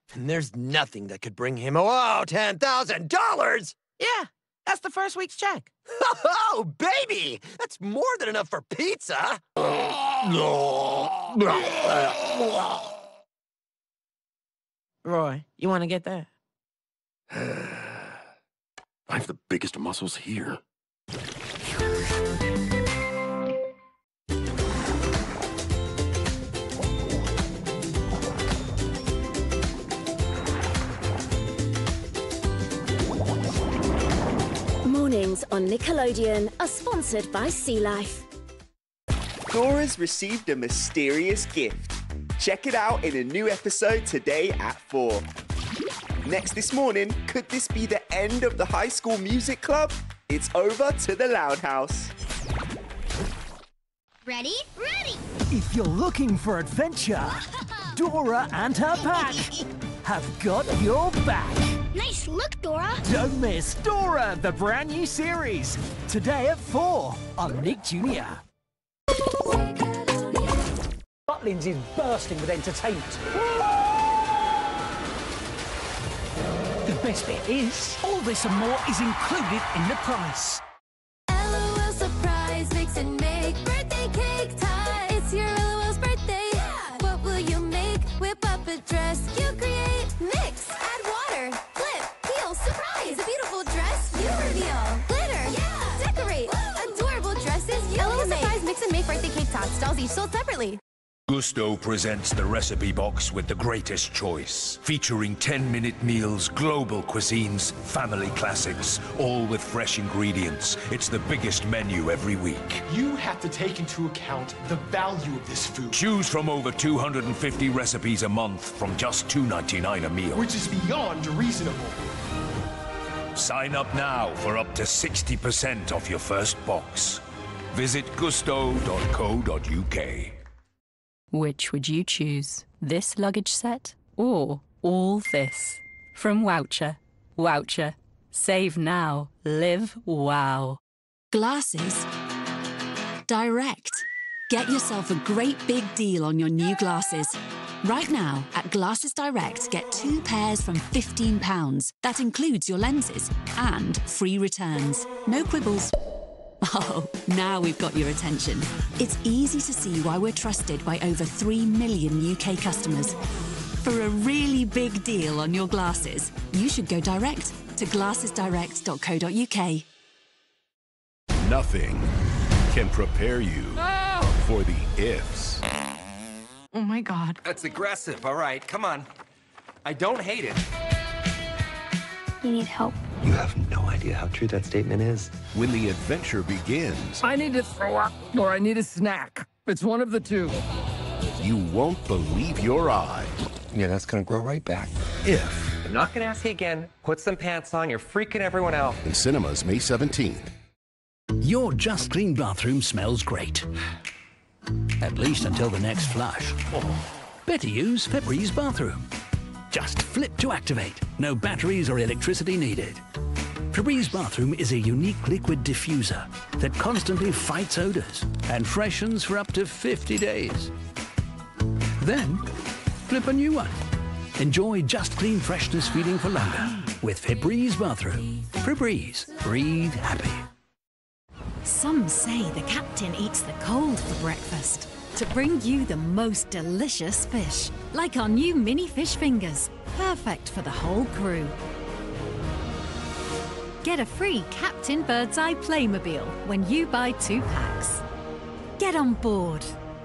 And there's nothing that could bring him, $10,000! Yeah, that's the first week's check. Oh, baby! That's more than enough for pizza! Roy, you want to get that? I have the biggest muscles here. Mornings on Nickelodeon are sponsored by Sea Life. Dora's received a mysterious gift. Check it out in a new episode today at 4. Next this morning, could this be the end of the High School Music Club? It's over to the Loud House. Ready? Ready! If you're looking for adventure, Dora and her pack have got your back. Nice look, Dora. Don't miss Dora, the brand new series. Today at 4 on Nick Jr. Butlins is bursting with entertainment. The best bit is, all this and more is included in the price. LOL surprise, mix and make birthday cake time. It's your LOL's birthday. Yeah. What will you make? Whip up a dress you create. Mix, add water, flip, peel, surprise. A beautiful dress you reveal. Glitter, yeah. Decorate. Woo. Adorable dresses you LOL surprise, mix and make birthday cake tots. Dolls each sold separately. Gusto presents the recipe box with the greatest choice, featuring 10-minute meals, global cuisines, family classics, all with fresh ingredients. It's the biggest menu every week. You have to take into account the value of this food. Choose from over 250 recipes a month from just $2.99 a meal. Which is beyond reasonable. Sign up now for up to 60% off your first box. Visit gusto.co.uk. Which would you choose? This luggage set or all this? From Woucher. Woucher. Save now. Live wow. Glasses. Direct. Get yourself a great big deal on your new glasses. Right now, at Glasses Direct, get 2 pairs from £15. That includes your lenses and free returns. No quibbles. Oh, now we've got your attention. It's easy to see why we're trusted by over 3 million UK customers. For a really big deal on your glasses, you should go direct to glassesdirect.co.uk. Nothing can prepare you for the ifs. Oh my God. That's aggressive, all right, come on. I don't hate it. You need help. You have no idea how true that statement is. When the adventure begins, I need to throw up or I need a snack. It's one of the two. You won't believe your eyes. Yeah, that's gonna grow right back. If. I'm not gonna ask you again. Put some pants on, you're freaking everyone out. In cinemas May 17th. Your Just Clean bathroom smells great. At least until the next flush. Better use Febreze bathroom. Just flip to activate. No batteries or electricity needed. Febreze Bathroom is a unique liquid diffuser that constantly fights odors and freshens for up to 50 days. Then, flip a new one. Enjoy Just Clean freshness feeling for longer with Febreze Bathroom. Febreze. Breathe happy. Some say the captain eats the cold for breakfast to bring you the most delicious fish, like our new mini fish fingers, perfect for the whole crew. Get a free Captain Birdseye Playmobil when you buy 2 packs. Get on board.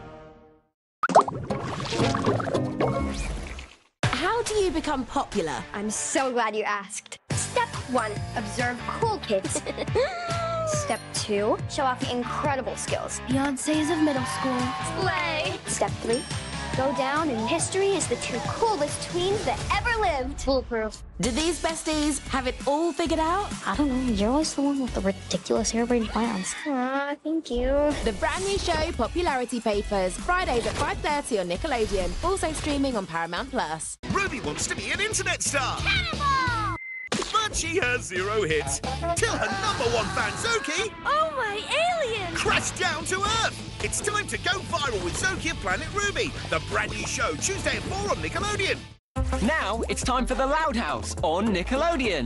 How do you become popular? I'm so glad you asked. Step 1, observe cool kids. Step 2, show off incredible skills. Beyonce's of middle school. Slay! Step 3, go down in history as the 2 coolest tweens that ever lived. Foolproof. Do these besties have it all figured out? I don't know, you're always the one with the ridiculous harebrained plans. Aw, thank you. The brand new show, Popularity Papers, Fridays at 5:30 on Nickelodeon. Also streaming on Paramount+. Ruby wants to be an internet star. Cannonball! But she has 0 hits. Till her #1 fan, Zoki, Oh my alien! crashed down to Earth. It's time to go viral with Zoki of Planet Ruby, the brand new show, Tuesday at 4 on Nickelodeon. Now it's time for the Loud House on Nickelodeon.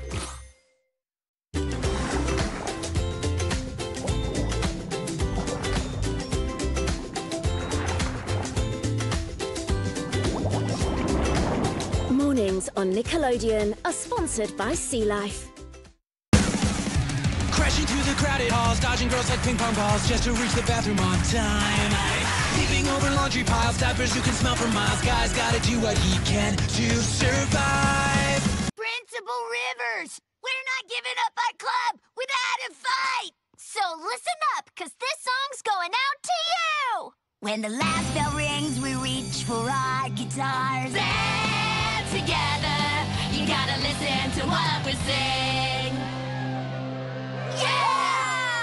Mornings on Nickelodeon are sponsored by Sea Life. Crashing through the crowded halls, dodging girls like ping pong balls just to reach the bathroom on time. Leaping over laundry piles, diapers you can smell for miles. Guy's gotta do what he can to survive. Principal Rivers, we're not giving up our club without a fight. So listen up, cause this song's going out to you. When the last bell rings, we reach for our guitars. Band together, you gotta listen to what we sing. Yeah!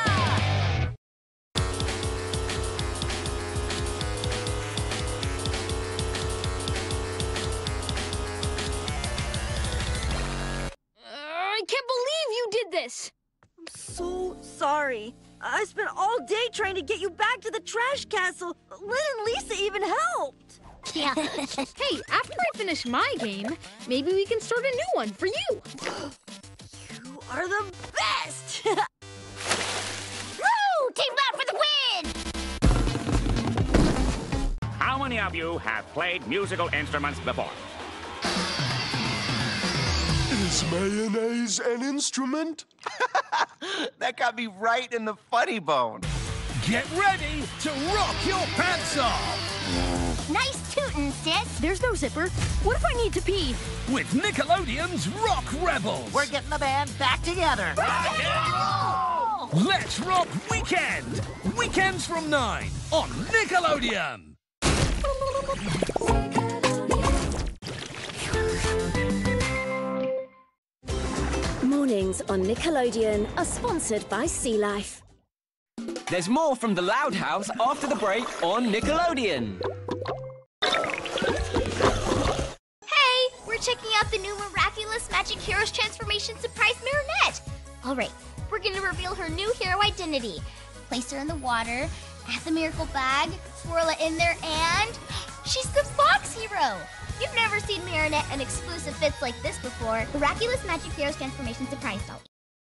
I can't believe you did this! I'm so sorry. I spent all day trying to get you back to the trash castle. Lynn and Lisa even helped. Yeah. Hey, after I finish my game, maybe we can start a new one for you. You are the best! Woo! Team Loud for the win! How many of you have played musical instruments before? Is mayonnaise an instrument? That got me right in the funny bone. Get ready to rock your pants off! Nice tootin', sis. There's no zipper. What if I need to pee? With Nickelodeon's Rock Rebels! We're getting the band back together. Let's Rock Weekend! Weekends from 9 on Nickelodeon! Mornings on Nickelodeon are sponsored by Sea Life. There's more from the Loud House after the break on Nickelodeon. Hey, we're checking out the new Miraculous Magic Heroes Transformation Surprise Marinette. All right, we're going to reveal her new hero identity. Place her in the water, add the miracle bag, swirl it in there, and she's the Fox Hero. You've never seen Marinette in exclusive fits like this before. Miraculous Magic Heroes Transformation Surprise Doll.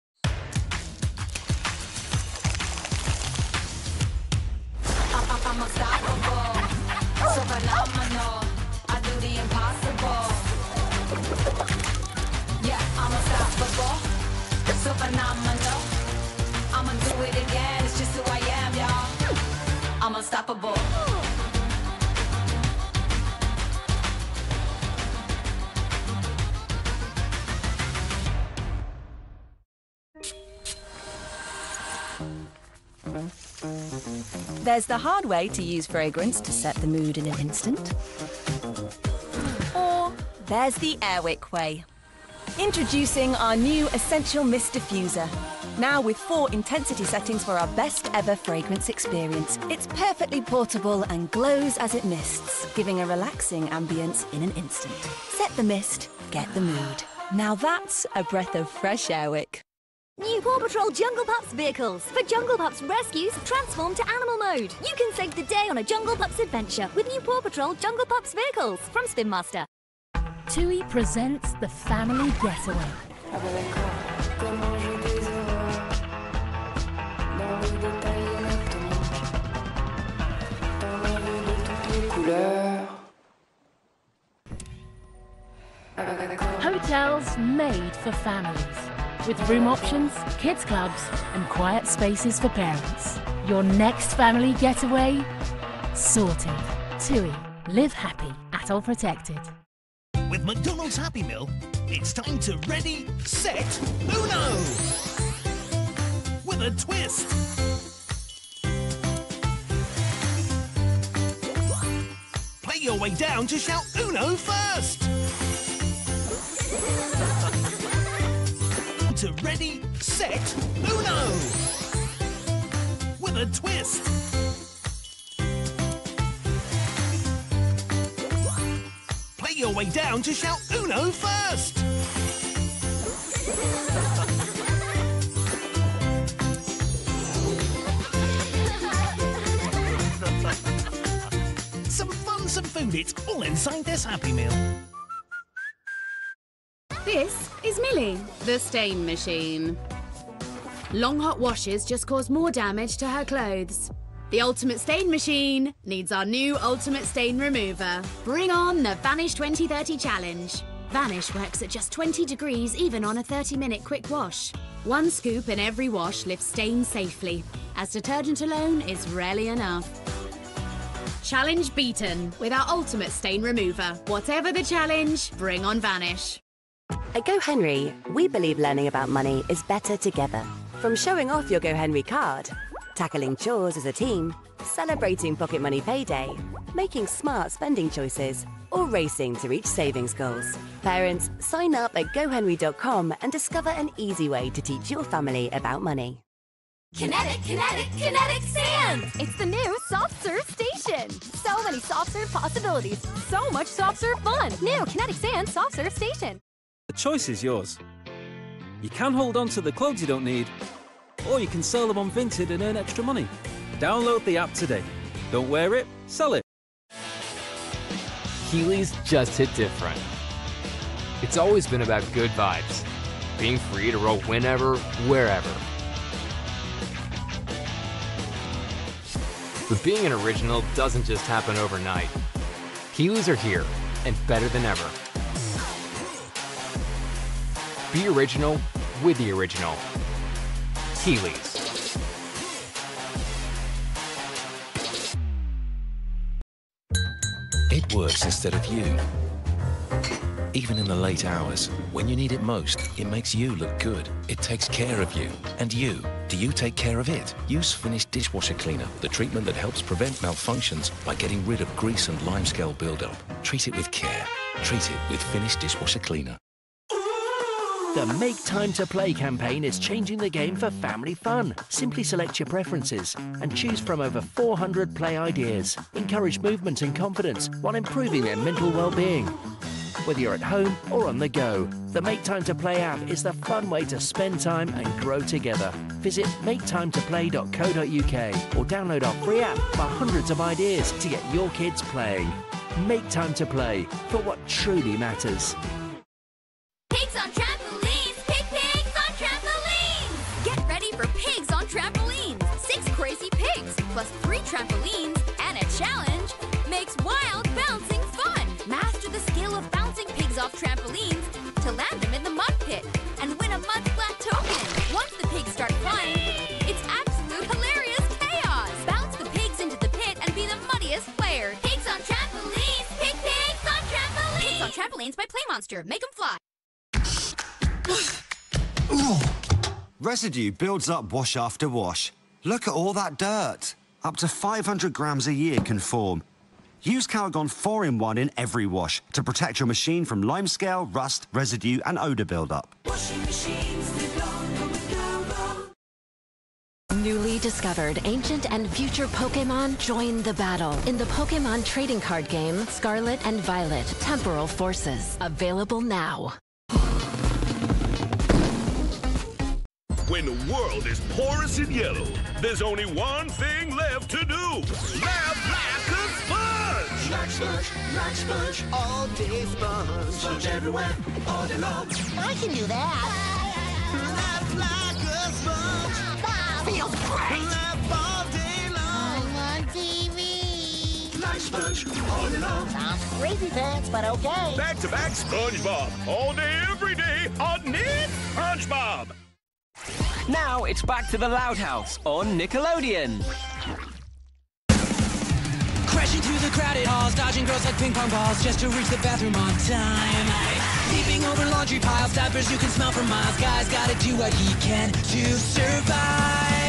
I'm unstoppable, so phenomenal. I do the impossible. Yeah, I'm unstoppable, so phenomenal. I'ma do it again. It's just who I am, y'all. I'm unstoppable. There's the hard way to use fragrance to set the mood in an instant. Or there's the Airwick way. Introducing our new Essential Mist Diffuser. Now with 4 intensity settings for our best ever fragrance experience. It's perfectly portable and glows as it mists, giving a relaxing ambience in an instant. Set the mist, get the mood. Now that's a breath of fresh Airwick. New Paw Patrol Jungle Pups vehicles. For Jungle Pups rescues, transform to animal mode. You can save the day on a Jungle Pups adventure with new Paw Patrol Jungle Pups vehicles from Spin Master. TUI presents the Family Getaway. Hotels made for families. With room options, kids clubs, and quiet spaces for parents. Your next family getaway? Sorted. TUI. Live happy. Atoll protected. With McDonald's Happy Meal, it's time to ready, set, Uno! With a twist. Play your way down to shout Uno first. To ready, set, Uno! With a twist. Play your way down to shout Uno first. Some fun, some food, it's all inside this Happy Meal. This is Millie, the stain machine. Long hot washes just cause more damage to her clothes. The ultimate stain machine needs our new ultimate stain remover. Bring on the Vanish 2030 challenge. Vanish works at just 20 degrees even on a 30-minute quick wash. One scoop in every wash lifts stains safely, as detergent alone is rarely enough. Challenge beaten with our ultimate stain remover. Whatever the challenge, bring on Vanish. At GoHenry, we believe learning about money is better together. From showing off your GoHenry card, tackling chores as a team, celebrating pocket money payday, making smart spending choices, or racing to reach savings goals. Parents, sign up at GoHenry.com and discover an easy way to teach your family about money. Kinetic Sand! It's the new soft serve station. So many soft serve possibilities. So much soft serve fun. New Kinetic Sand soft serve station. The choice is yours. You can hold on to the clothes you don't need, or you can sell them on Vinted and earn extra money. Download the app today. Don't wear it, sell it. Keeley's just hit different. It's always been about good vibes, being free to roll whenever, wherever. But being an original doesn't just happen overnight. Keeley's are here, and better than ever. Be original with the original. Keeley's. It works instead of you. Even in the late hours, when you need it most, it makes you look good. It takes care of you. And you, do you take care of it? Use Finish Dishwasher Cleaner, the treatment that helps prevent malfunctions by getting rid of grease and limescale buildup. Treat it with care. Treat it with Finish Dishwasher Cleaner. The Make Time to Play campaign is changing the game for family fun. Simply select your preferences and choose from over 400 play ideas. Encourage movement and confidence while improving their mental well-being. Whether you're at home or on the go, the Make Time to Play app is the fun way to spend time and grow together. Visit maketimetoplay.co.uk or download our free app for hundreds of ideas to get your kids playing. Make Time to Play for what truly matters. Pigs on trampolines! Pigs on trampolines! Get ready for Pigs on trampolines! 6 crazy pigs, plus 3 trampolines, and a challenge makes wild bouncing fun! Master the skill of bouncing pigs off trampolines to land them in the mud pit and win a mud splat token! Once the pigs start flying, it's absolute hilarious chaos! Bounce the pigs into the pit and be the muddiest player! Pigs on trampolines! Pigs on trampolines! Pigs on trampolines by Play Monster. Make them fly! Residue builds up wash after wash. Look at all that dirt. Up to 500 grams a year can form. Use Calgon 4-in-1 in every wash to protect your machine from limescale, rust, residue and odour buildup. Newly discovered ancient and future Pokémon join the battle in the Pokémon trading card game Scarlet and Violet Temporal Forces. Available now. When the world is porous and yellow, there's only one thing left to do. Laugh like a sponge! Like sponge, all day sponge. Sponge everywhere, all day long. I can do that. Laugh like a sponge. Feels great. Laugh all day long. I'm on TV. Like sponge, all day long. Sounds crazy pants, but okay. Back-to-back SpongeBob. All day, every day, on Nick SpongeBob. Now it's back to the Loud House on Nickelodeon. Crashing through the crowded halls, dodging girls like ping pong balls just to reach the bathroom on time. Leaping over laundry piles, diapers you can smell for miles. Guy's gotta do what he can to survive.